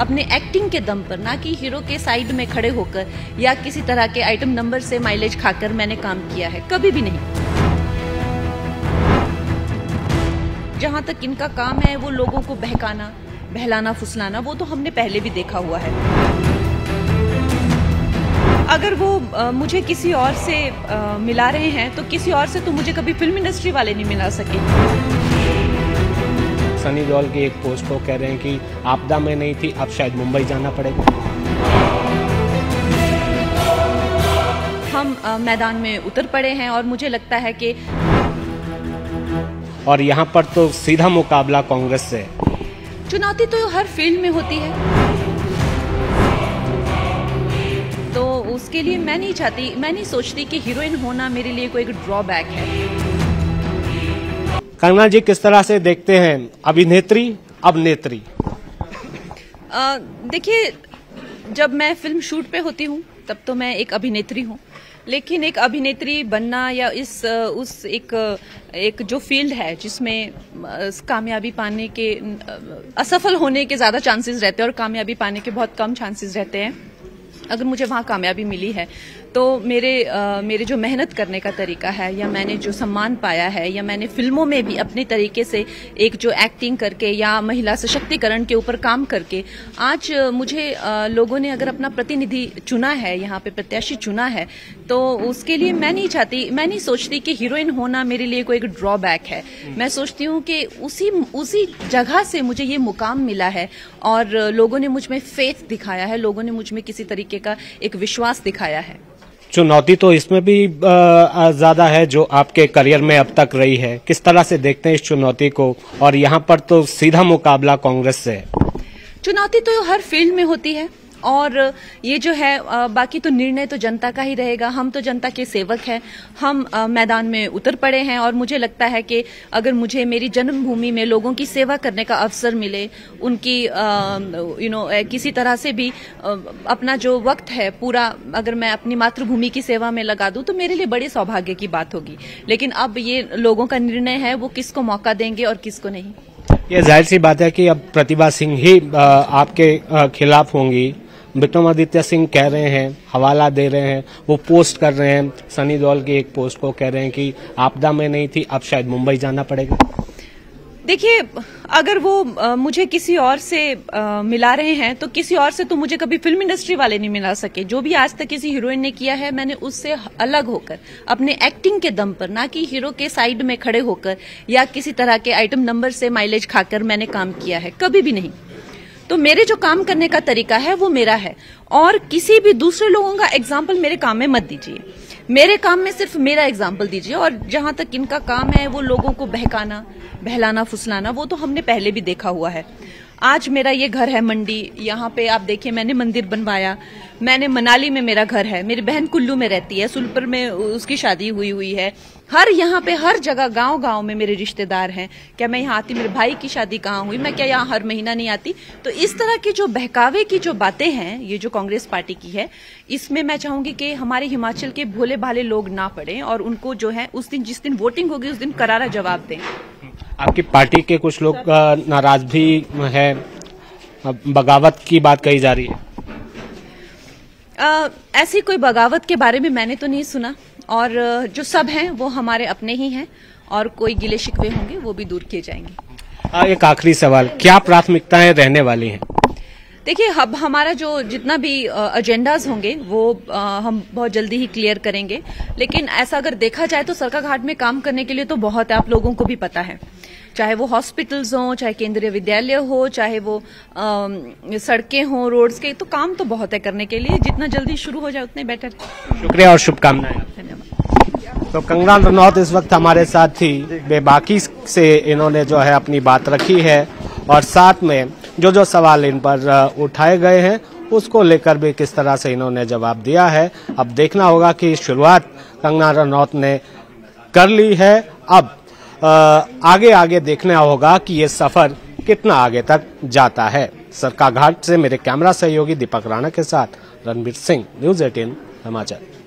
अपने एक्टिंग के दम पर, ना कि हीरो के साइड में खड़े होकर या किसी तरह के आइटम नंबर से माइलेज खाकर मैंने काम किया है, कभी भी नहीं। जहां तक इनका काम है वो लोगों को बहकाना, बहलाना, फुसलाना, वो तो हमने पहले भी देखा हुआ है। अगर वो मुझे किसी और से मिला रहे हैं तो किसी और से तो मुझे कभी फिल्म इंडस्ट्री वाले नहीं मिला सके। सनी देओल की एक पोस्ट को कह रहे हैं कि आपदा में नहीं थी, अब शायद मुंबई जाना पड़ेगा। हम मैदान में उतर पड़े हैं और मुझे लगता है कि और यहाँ पर तो सीधा मुकाबला कांग्रेस से। चुनौती तो हर फील्ड में होती है, तो उसके लिए मैं नहीं सोचती कि हीरोइन होना मेरे लिए कोई ड्रॉबैक है। कंगना जी किस तरह से देखते हैं अभिनेत्री अब नेत्री? देखिए, जब मैं फिल्म शूट पे होती हूँ तब तो मैं एक अभिनेत्री हूँ, लेकिन एक अभिनेत्री बनना या एक जो फील्ड है जिसमें कामयाबी पाने के, असफल होने के ज्यादा चांसेस रहते हैं और कामयाबी पाने के बहुत कम चांसेस रहते हैं। अगर मुझे वहाँ कामयाबी मिली है तो मेरे जो मेहनत करने का तरीका है, या मैंने जो सम्मान पाया है, या मैंने फिल्मों में भी अपने तरीके से एक जो एक्टिंग करके या महिला सशक्तिकरण के ऊपर काम करके आज मुझे लोगों ने अगर अपना प्रतिनिधि चुना है, यहाँ पे प्रत्याशी चुना है, तो उसके लिए मैं नहीं सोचती कि हीरोइन होना मेरे लिए कोई ड्रॉबैक है। मैं सोचती हूँ कि उसी जगह से मुझे ये मुकाम मिला है और लोगों ने मुझ में फेथ दिखाया है, लोगों ने मुझ में किसी तरीके का एक विश्वास दिखाया है। चुनौती तो इसमें भी ज्यादा है जो आपके करियर में अब तक रही है। किस तरह से देखते हैं इस चुनौती को? और यहाँ पर तो सीधा मुकाबला कांग्रेस से है। चुनौती तो हर फील्ड में होती है और ये जो है बाकी तो निर्णय तो जनता का ही रहेगा। हम तो जनता के सेवक हैं, हम मैदान में उतर पड़े हैं और मुझे लगता है कि अगर मुझे मेरी जन्मभूमि में लोगों की सेवा करने का अवसर मिले, उनकी किसी तरह से भी अपना जो वक्त है पूरा अगर मैं अपनी मातृभूमि की सेवा में लगा दूं तो मेरे लिए बड़े सौभाग्य की बात होगी। लेकिन अब ये लोगों का निर्णय है, वो किसको मौका देंगे और किसको नहीं। ये जाहिर सी बात है कि अब प्रतिभा सिंह ही आपके खिलाफ होंगी। विक्रमादित्य सिंह कह रहे हैं, हवाला दे रहे हैं, वो पोस्ट कर रहे हैं, सनी देओल की एक पोस्ट को कह रहे हैं कि आपदा में नहीं थी, अब शायद मुंबई जाना पड़ेगा। देखिए, अगर वो मुझे किसी और से मिला रहे हैं तो किसी और से तो मुझे कभी फिल्म इंडस्ट्री वाले नहीं मिला सके। जो भी आज तक किसी हीरोइन ने किया है, मैंने उससे अलग होकर अपने एक्टिंग के दम पर, ना कि हीरो के साइड में खड़े होकर या किसी तरह के आइटम नंबर से माइलेज खाकर मैंने काम किया है, कभी भी नहीं। तो मेरे जो काम करने का तरीका है वो मेरा है और किसी भी दूसरे लोगों का एग्जाम्पल मेरे काम में मत दीजिए। मेरे काम में सिर्फ मेरा एग्जाम्पल दीजिए और जहां तक इनका काम है वो लोगों को बहकाना, बहलाना, फुसलाना, वो तो हमने पहले भी देखा हुआ है। आज मेरा ये घर है मंडी, यहाँ पे आप देखिए मैंने मंदिर बनवाया। मैंने मनाली में मेरा घर है, मेरी बहन कुल्लू में रहती है, सुलपुर में उसकी शादी हुई है। यहाँ पे हर जगह गांव में मेरे रिश्तेदार हैं। क्या मैं यहाँ आती? मेरे भाई की शादी कहाँ हुई? मैं क्या यहाँ हर महीना नहीं आती? तो इस तरह की जो बहकावे की जो बातें हैं, ये जो कांग्रेस पार्टी की है, इसमें मैं चाहूंगी कि हमारे हिमाचल के भोले भाले लोग ना पड़े और उनको जो है उस दिन, जिस दिन वोटिंग होगी उस दिन करारा जवाब दें। आपकी पार्टी के कुछ लोग नाराज भी है, बगावत की बात कही जा रही है। ऐसी कोई बगावत के बारे में मैंने तो नहीं सुना और जो सब हैं वो हमारे अपने ही हैं और कोई गिले शिकवे होंगे वो भी दूर किए जाएंगे। एक आखिरी सवाल, क्या प्राथमिकताएं रहने वाली हैं? देखिए, अब हमारा जो जितना भी एजेंडाज होंगे वो हम बहुत जल्दी ही क्लियर करेंगे। लेकिन ऐसा अगर देखा जाए तो सरकाघाट में काम करने के लिए तो बहुत है, आप लोगों को भी पता है। चाहे वो हॉस्पिटल्स हों, चाहे केंद्रीय विद्यालय हो, चाहे वो सड़कें हों, रोड्स के, तो काम तो बहुत है करने के लिए। जितना जल्दी शुरू हो जाए उतने बेटर। शुक्रिया और शुभकामनाएं। धन्यवाद। तो कंगना रनौत इस वक्त हमारे साथ थी। बेबाकी से इन्होंने जो है अपनी बात रखी है और साथ में जो सवाल इन पर उठाए गए हैं उसको लेकर भी किस तरह से इन्होंने जवाब दिया है। अब देखना होगा कि शुरुआत कंगना रनौत ने कर ली है। अब आगे देखना होगा कि ये सफर कितना आगे तक जाता है। सरकाघाट से मेरे कैमरा सहयोगी दीपक राणा के साथ रणबीर सिंह, न्यूज़ 18 हिमाचल।